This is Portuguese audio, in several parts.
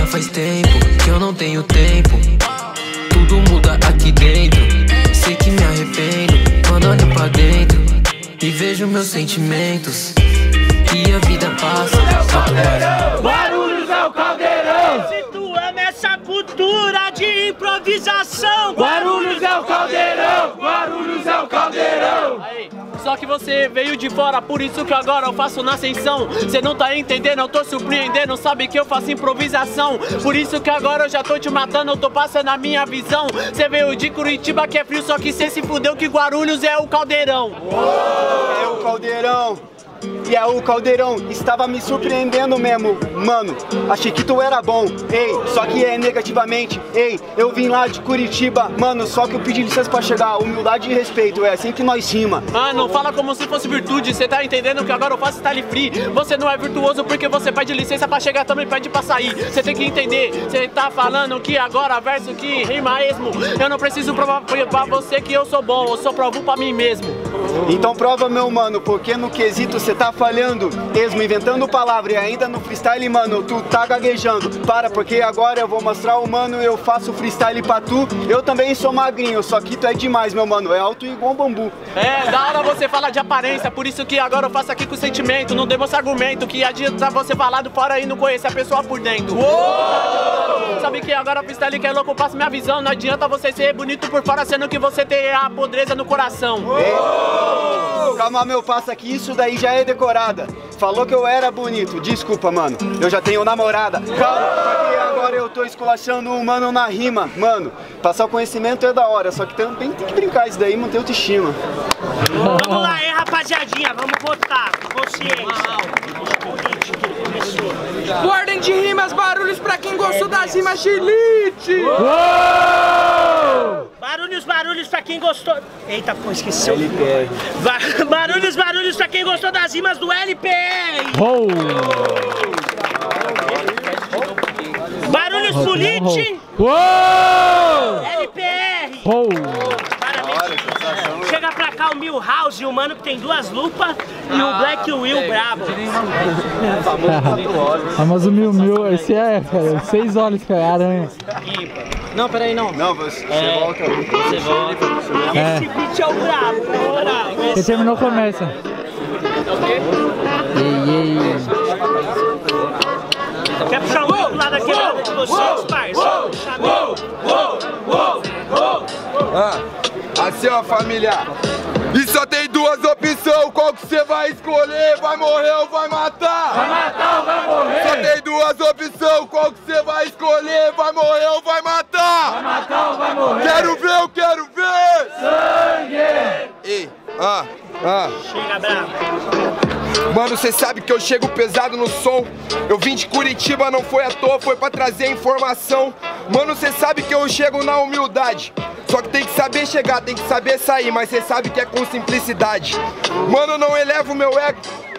faz tempo que eu não tenho tempo. Tudo muda aqui dentro. Sei que me arrependo quando olho pra dentro e vejo meus sentimentos. E a vida passa. Guarulhos é o caldeirão. Se tu ama essa cultura de improvisação, Guarulhos é o caldeirão. Guarulhos é o caldeirão. Aí. Só que você veio de fora, por isso que agora eu faço na ascensão. Cê não tá entendendo, eu tô surpreendendo. Sabe que eu faço improvisação. Por isso que agora eu já tô te matando, eu tô passando a minha visão. Cê veio de Curitiba que é frio, só que cê se fudeu que Guarulhos é o caldeirão. É o caldeirão. E é o caldeirão, estava me surpreendendo mesmo, mano. Achei que tu era bom, ei, só que é negativamente, ei. Eu vim lá de Curitiba, mano, só que eu pedi licença pra chegar. Humildade e respeito, é assim que nós rima. Mano, fala como se fosse virtude. Cê tá entendendo que agora eu faço style free. Você não é virtuoso porque você pede licença pra chegar, também pede pra sair. Cê tem que entender, cê tá falando que agora verso que rima esmo. Eu não preciso provar pra você que eu sou bom, eu só provo pra mim mesmo. Então prova, meu mano, porque no quesito cê tá falhando esmo, inventando palavra. E ainda no freestyle, mano, tu tá gaguejando. Para, porque agora eu vou mostrar o mano, eu faço freestyle pra tu. Eu também sou magrinho, só que tu é demais, meu mano, é alto igual bambu. É, da hora você fala de aparência, por isso que agora eu faço aqui com sentimento. Não demonstra argumento, que adianta você falar do fora e não conhecer a pessoa por dentro. Uou! Sabe que agora freestyle que é louco, eu passo minha visão. Não adianta você ser bonito por fora, sendo que você tem a podreza no coração. Calma, meu, passa aqui, isso daí já é decorada. Falou que eu era bonito, desculpa, mano, eu já tenho namorada. Calma, porque agora eu tô esculachando o mano na rima. Mano, passar o conhecimento é da hora, só que também tem que brincar isso daí, manter autoestima. Vamos lá, hein, rapaziadinha, vamos votar. Consciência. Ordem de rimas, barulhos pra quem gostou das rimas de elite! Barulhos, barulhos pra quem gostou... Eita, pô, esqueceu. LPR. Barulhos, barulhos pra quem gostou das rimas do LPR. Barulhos Polite. LPR. Parabéns. Chega pra cá o Milhouse, o mano que tem duas lupas, e o Black Will brabo. Famoso Mil, esse é, cara, 6 olhos, cara, aranha. Não, peraí, não. Não, você volta. Você volta. Esse beat é o brabo, cara. Quem terminou começa. Quer puxar um pouco lá da quebrada de vocês, parça? Assim, ó, família. E só tem duas opções, qual que você vai escolher? Vai morrer ou vai matar? Vai matar ou vai morrer? Só tem duas opções, qual que você vai escolher? Vai morrer ou vai matar? Vai matar ou vai morrer? Quero ver, eu quero ver! Sangue! Ei, Chega, brabo. Mano, cê sabe que eu chego pesado no som. Eu vim de Curitiba, não foi à toa, foi pra trazer informação. Mano, cê sabe que eu chego na humildade. Só que tem que saber chegar, tem que saber sair, mas cê sabe que é com simplicidade. Mano, não elevo o meu ego.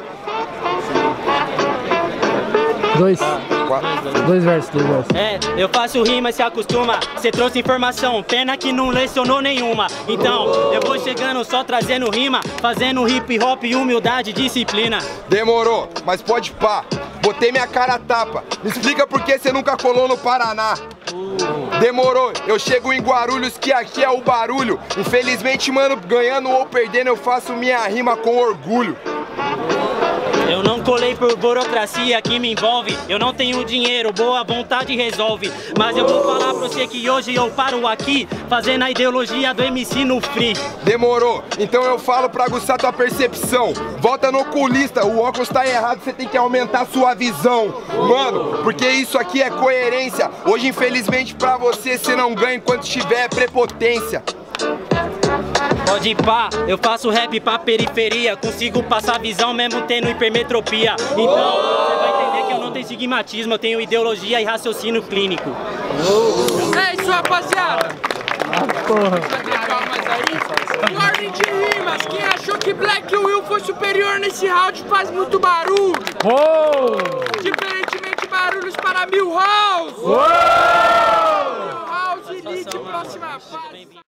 Dois versos. É, eu faço rima, se acostuma. Cê trouxe informação, pena que não lecionou nenhuma. Então, eu vou chegando só trazendo rima, fazendo hip hop, humildade, disciplina. Demorou, mas pode pá. Botei minha cara a tapa. Me explica por que você nunca colou no Paraná. Demorou, eu chego em Guarulhos, que aqui é o barulho. Infelizmente, mano, ganhando ou perdendo, eu faço minha rima com orgulho. Eu não colei por burocracia que me envolve. Eu não tenho dinheiro, boa vontade resolve. Mas eu vou falar pra você que hoje eu paro aqui, fazendo a ideologia do MC no free. Demorou, então eu falo pra aguçar tua percepção. Volta no oculista, o óculos tá errado, você tem que aumentar sua visão. Mano, porque isso aqui é coerência. Hoje, infelizmente, pra você não ganha enquanto tiver prepotência. Pode ir pá, eu faço rap pra periferia. Consigo passar visão mesmo tendo hipermetropia. Então, você vai entender que eu não tenho estigmatismo, eu tenho ideologia e raciocínio clínico. É isso, rapaziada! Porra. Em ordem de rimas, quem achou que Black Will foi superior nesse round faz muito barulho. Diferentemente, barulhos para Milhouse. Milhouse Elite, próxima fase.